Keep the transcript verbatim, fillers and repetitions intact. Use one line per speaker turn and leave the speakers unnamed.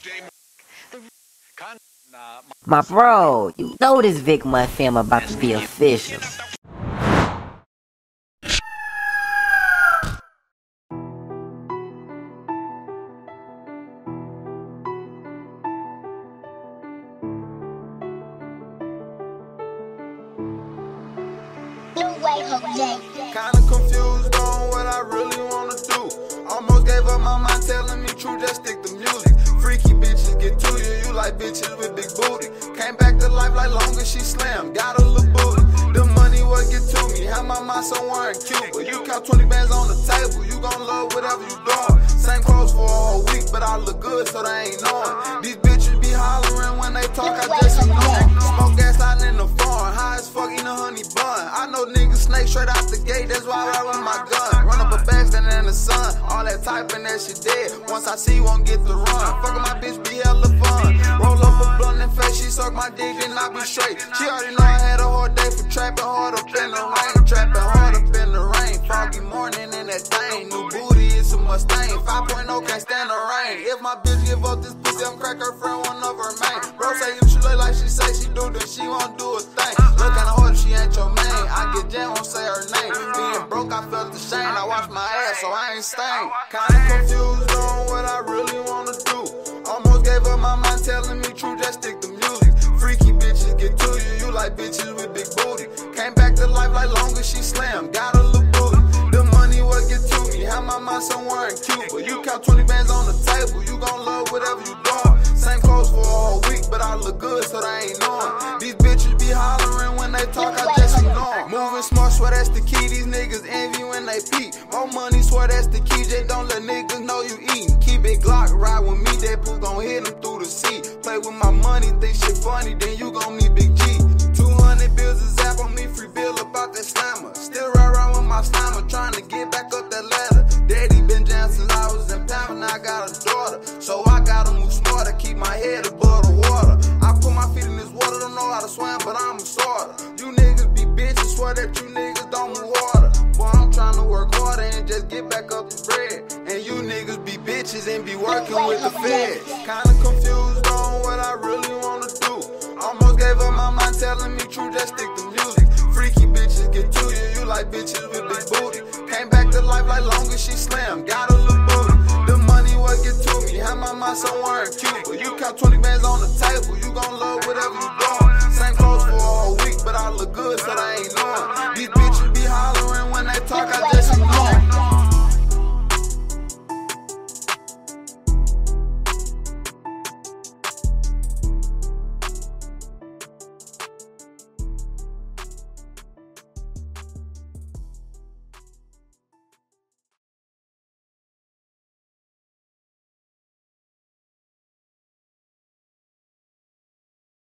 My bro, you know this VickMontFIlms about to be official.
Kinda confused on what I really wanna do. Almost gave up my mind telling me true, just stick to music. Freaky bitches get to you, you like bitches with big booty. Came back to life like long as she slam, got a little booty. The money what get to me, have my mind somewhere in Cuba. You count twenty bands on the table, you gon' love whatever you doing. Same clothes for a whole week, but I look good so they ain't knowing. These bitches be hollering when they talk, I just ignore them. Smoke gas out in the farm, high as fuck eating a honey bun. I know niggas snake straight out the gate, that's why I ride with my gun. Run up a bag standing in the sun, all that typing that shit dead. Once I see you won't get the run. Fuckin' my bitch be hella fun. Roll up a blunt in face, she suck my dick and I be straight. She already know I had a hard day for trapping hard up in the rain. Trapping hard up in the rain. Foggy morning in that thing. New booty is a Mustang. five point oh can't stand the rain. If my bitch give up this pussy, I'm crack her friend one of her main. Bro say if she look like she say she do, then she won't do a thing. Look kinda hard if she ain't your main. I get jammed, won't say her name. Being broke, I felt the shame. I wash my ass, so I ain't stained. Kinda confused on what I really wanna do. Almost gave up my mind telling me true, just stick to music. Freaky bitches get to you, you like bitches with big booty. Came back to life like long as she slam, got a little booty. The money what get to me, have my mind somewhere in Cuba. You count twenty bands on the table, you gon' love whatever you doing. Same clothes for a whole week, but I look good so they ain't knowing. These bitches be hollering when they talk, I just ignore them. Moving smart, swear that's the key, these niggas envy when they peep. More money, swear that's the key, just don't let niggas know you eatin'. Keep it Glock, ride with me, that poo gon' hit him through the seat. Play with my money, think shit funny, then you gon' meet Big G. two hundred bills a zap on me, free bill about that slammer. Still ride around with my slammer, trying to get back up that ladder. Daddy been jammed since I was in Pampa, now I got a daughter. So I gotta move smarter, keep my head above the water. I put my feet in this water, don't know how to swim, but I'm a starter. You niggas be bitches, swear that you niggas don't move water. Boy, I'm trying to work harder and just get back up the bread. And you niggas be bitches and be working with the feds. Kinda confused on what I really wanna do. Almost gave up my mind telling me true, just stick to music. Freaky bitches get to you, you like bitches with big booty. Came back to life like long as she slam, got a little booty. The money what get to me, have my mind somewhere in Cuba. You count twenty bands on the table, you gon' love whatever you doing. Same clothes for a whole week, but I look good so they ain't knowing. These bitches be hollering when they talk, I just